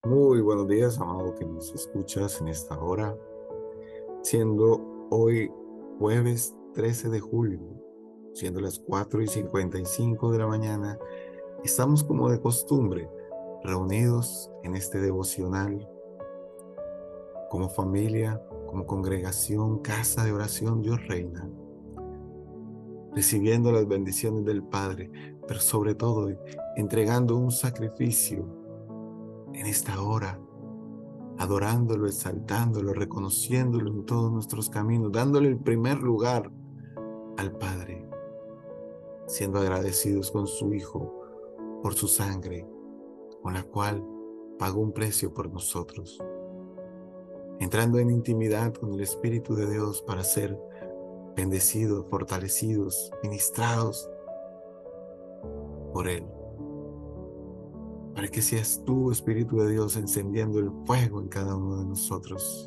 Muy buenos días, amado que nos escuchas en esta hora, siendo hoy jueves 13 de julio, siendo las 4:55 de la mañana. Estamos como de costumbre, reunidos en este devocional, como familia, como congregación, casa de oración, Dios reina, recibiendo las bendiciones del Padre, pero sobre todo entregando un sacrificio en esta hora, adorándolo, exaltándolo, reconociéndolo en todos nuestros caminos, dándole el primer lugar al Padre, siendo agradecidos con su Hijo por su sangre, con la cual pagó un precio por nosotros, entrando en intimidad con el Espíritu de Dios para ser bendecidos, fortalecidos, ministrados por Él, para que seas tú, Espíritu de Dios, encendiendo el fuego en cada uno de nosotros.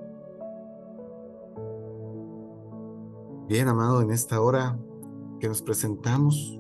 Bien, amado, en esta hora que nos presentamos,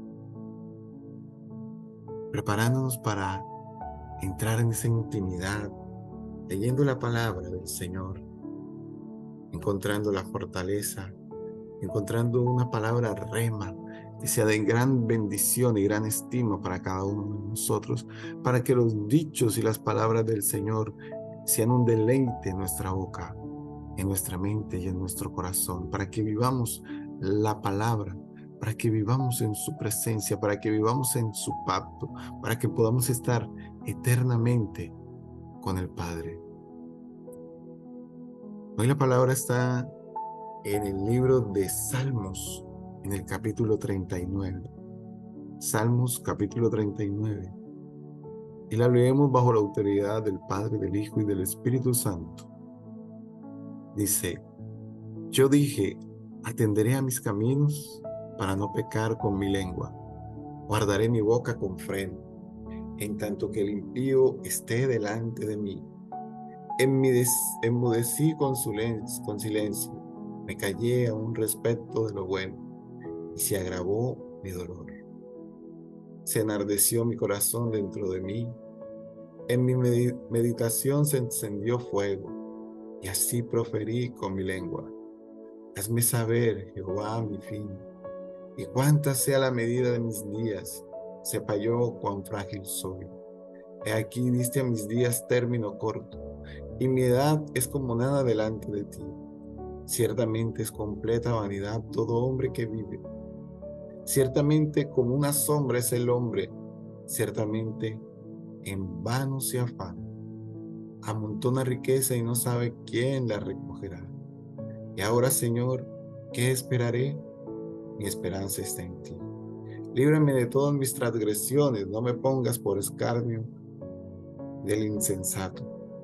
preparándonos para entrar en esa intimidad, leyendo la palabra del Señor, encontrando la fortaleza, encontrando una palabra rema que sea de gran bendición y gran estima para cada uno de nosotros, para que los dichos y las palabras del Señor sean un deleite en nuestra boca, en nuestra mente y en nuestro corazón, para que vivamos la palabra, para que vivamos en su presencia, para que vivamos en su pacto, para que podamos estar eternamente con el Padre. Hoy la palabra está en el libro de Salmos, en el capítulo 39. Salmos capítulo 39. Y la leemos bajo la autoridad del Padre, del Hijo y del Espíritu Santo. Dice: yo dije, atenderé a mis caminos para no pecar con mi lengua. Guardaré mi boca con freno, en tanto que el impío esté delante de mí. Enmudecí con silencio, me callé a un respecto de lo bueno, y se agravó mi dolor. Se enardeció mi corazón dentro de mí. En mi meditación se encendió fuego, y así proferí con mi lengua. Hazme saber, Jehová, mi fin, y cuánta sea la medida de mis días. Sepa yo cuán frágil soy. He aquí diste a mis días término corto, y mi edad es como nada delante de ti. Ciertamente es completa vanidad todo hombre que vive. Ciertamente como una sombra es el hombre. Ciertamente en vano se afana. Amontona riqueza y no sabe quién la recogerá. Y ahora, Señor, ¿qué esperaré? Mi esperanza está en ti. Líbrame de todas mis transgresiones, no me pongas por escarnio del insensato.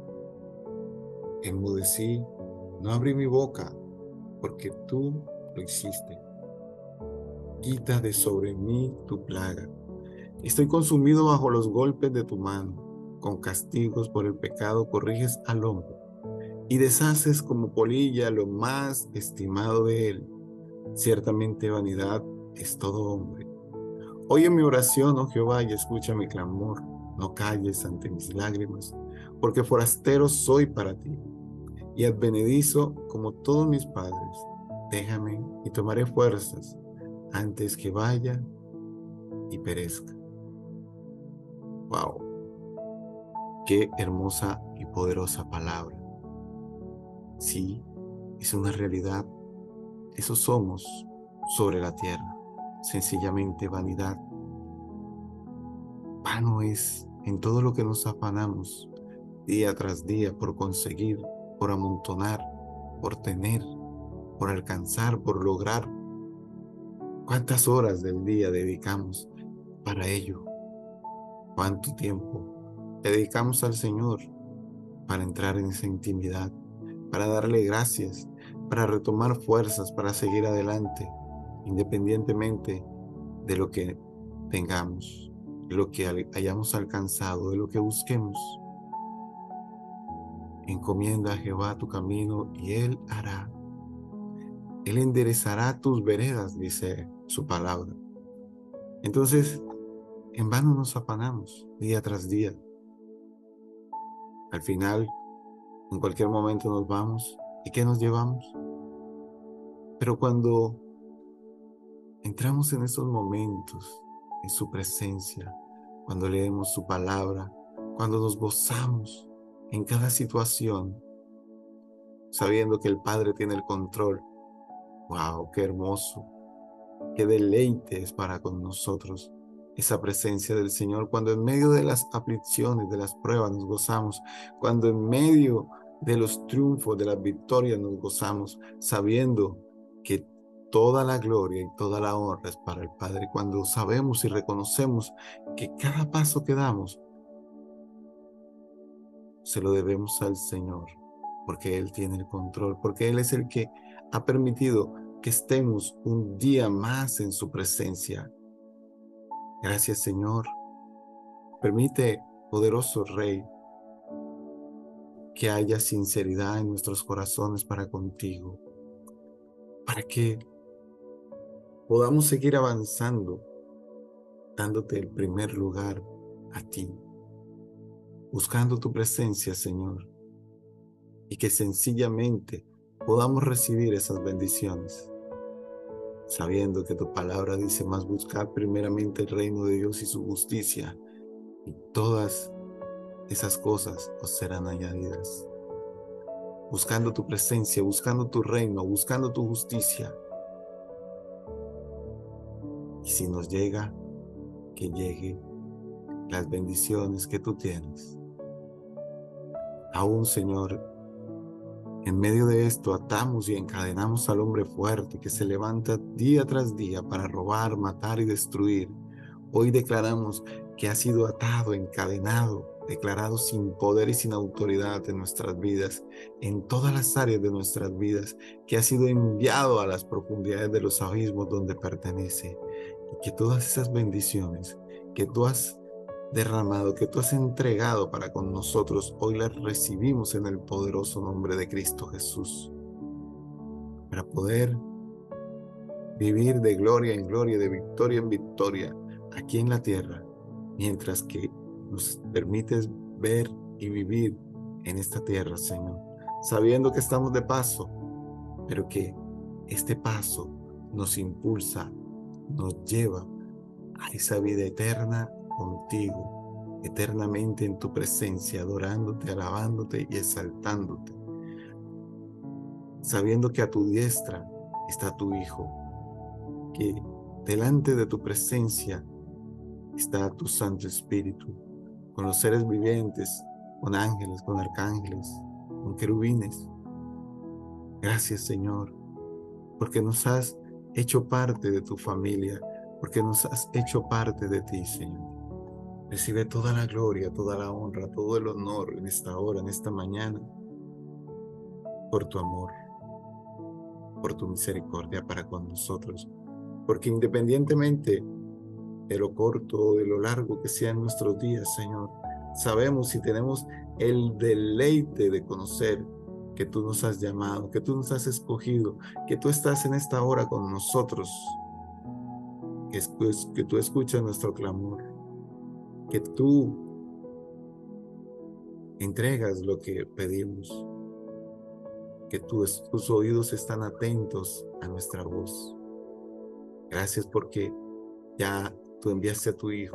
Enmudecí, no abrí mi boca, porque tú lo hiciste. Quita de sobre mí tu plaga. Estoy consumido bajo los golpes de tu mano. Con castigos por el pecado corriges al hombre y deshaces como polilla lo más estimado de él. Ciertamente vanidad es todo hombre. Oye mi oración, oh Jehová, y escucha mi clamor. No calles ante mis lágrimas, porque forastero soy para ti, y advenedizo como todos mis padres. Déjame y tomaré fuerzas antes que vaya y perezca. Wow, qué hermosa y poderosa palabra. Sí, es una realidad. Eso somos sobre la tierra. Sencillamente vanidad. Vano es en todo lo que nos afanamos día tras día por conseguir, por amontonar, por tener, por alcanzar, por lograr. ¿Cuántas horas del día dedicamos para ello? ¿Cuánto tiempo le dedicamos al Señor para entrar en esa intimidad, para darle gracias, para retomar fuerzas, para seguir adelante, independientemente de lo que tengamos, de lo que hayamos alcanzado, de lo que busquemos? Encomienda a Jehová tu camino y Él hará. Él enderezará tus veredas, dice su palabra. Entonces, en vano nos afanamos día tras día. Al final, en cualquier momento nos vamos. ¿Y qué nos llevamos? Pero cuando entramos en esos momentos, en su presencia, cuando leemos su palabra, cuando nos gozamos en cada situación, sabiendo que el Padre tiene el control. ¡Wow! ¡Qué hermoso! ¡Qué deleite es para con nosotros esa presencia del Señor! Cuando en medio de las aflicciones, de las pruebas nos gozamos, cuando en medio de los triunfos, de las victorias nos gozamos, sabiendo que toda la gloria y toda la honra es para el Padre. Cuando sabemos y reconocemos que cada paso que damos se lo debemos al Señor, porque Él tiene el control, porque Él es el que ha permitido que estemos un día más en su presencia. Gracias, Señor. Permite, poderoso Rey, que haya sinceridad en nuestros corazones para contigo, para que podamos seguir avanzando, dándote el primer lugar a ti, buscando tu presencia, Señor, y que sencillamente podamos recibir esas bendiciones, sabiendo que tu palabra dice: más buscar primeramente el reino de Dios y su justicia, y todas esas cosas os serán añadidas. Buscando tu presencia, buscando tu reino, buscando tu justicia. Y si nos llega, que llegue las bendiciones que tú tienes. Aún, Señor, en medio de esto atamos y encadenamos al hombre fuerte que se levanta día tras día para robar, matar y destruir. Hoy declaramos que ha sido atado, encadenado, declarado sin poder y sin autoridad en nuestras vidas, en todas las áreas de nuestras vidas, que ha sido enviado a las profundidades de los abismos donde pertenece. Y que todas esas bendiciones que tú has derramado, que tú has entregado para con nosotros, hoy las recibimos en el poderoso nombre de Cristo Jesús, para poder vivir de gloria en gloria, de victoria en victoria, aquí en la tierra, mientras que nos permites ver y vivir en esta tierra, Señor, sabiendo que estamos de paso, pero que este paso nos impulsa, nos lleva a esa vida eterna contigo, eternamente en tu presencia, adorándote, alabándote y exaltándote, sabiendo que a tu diestra está tu Hijo, que delante de tu presencia está tu Santo Espíritu, con los seres vivientes, con ángeles, con arcángeles, con querubines. Gracias, Señor, porque nos has hecho parte de tu familia, porque nos has hecho parte de ti, Señor. Recibe toda la gloria, toda la honra, todo el honor en esta hora, en esta mañana, por tu amor, por tu misericordia para con nosotros. Porque independientemente de lo corto o de lo largo que sean nuestros días, Señor, sabemos y tenemos el deleite de conocer que tú nos has llamado, que tú nos has escogido, que tú estás en esta hora con nosotros, que tú escuchas nuestro clamor, que tú entregas lo que pedimos, que tus oídos están atentos a nuestra voz. Gracias porque ya tú enviaste a tu Hijo,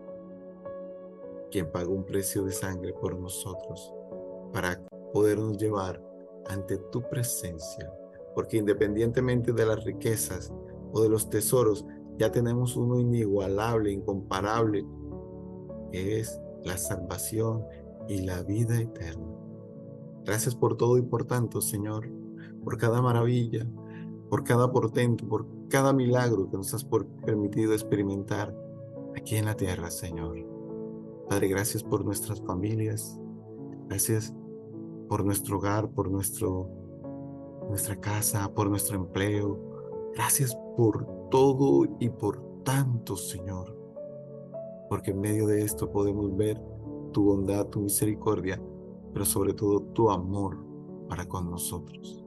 quien pagó un precio de sangre por nosotros, para podernos llevar ante tu presencia. Porque independientemente de las riquezas o de los tesoros, ya tenemos uno inigualable, incomparable, que es la salvación y la vida eterna. Gracias por todo y por tanto, Señor, por cada maravilla, por cada portento, por cada milagro que nos has permitido experimentar aquí en la tierra, Señor. Padre, gracias por nuestras familias, gracias por nuestro hogar, por nuestra casa, por nuestro empleo. Gracias por todo y por tanto, Señor, porque en medio de esto podemos ver tu bondad, tu misericordia, pero sobre todo tu amor para con nosotros.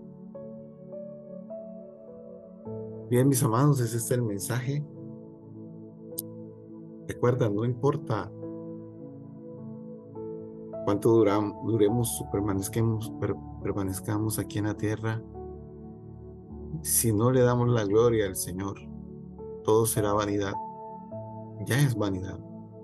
Bien, mis amados, ese es el mensaje. Recuerda, no importa cuánto duremos o permanezcamos aquí en la tierra, si no le damos la gloria al Señor, todo será vanidad, ya es vanidad.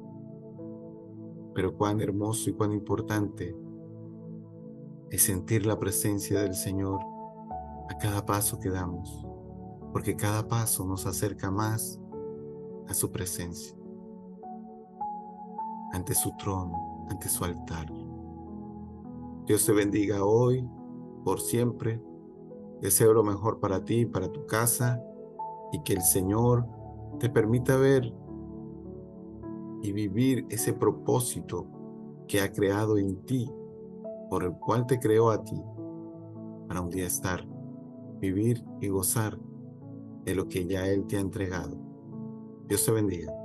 Pero cuán hermoso y cuán importante es sentir la presencia del Señor a cada paso que damos, porque cada paso nos acerca más a su presencia, ante su trono, ante su altar. Dios te bendiga hoy, por siempre. Deseo lo mejor para ti, para tu casa, y que el Señor te permita ver y vivir ese propósito que ha creado en ti, por el cual te creó a ti, para un día estar, vivir y gozar de lo que ya Él te ha entregado. Dios te bendiga.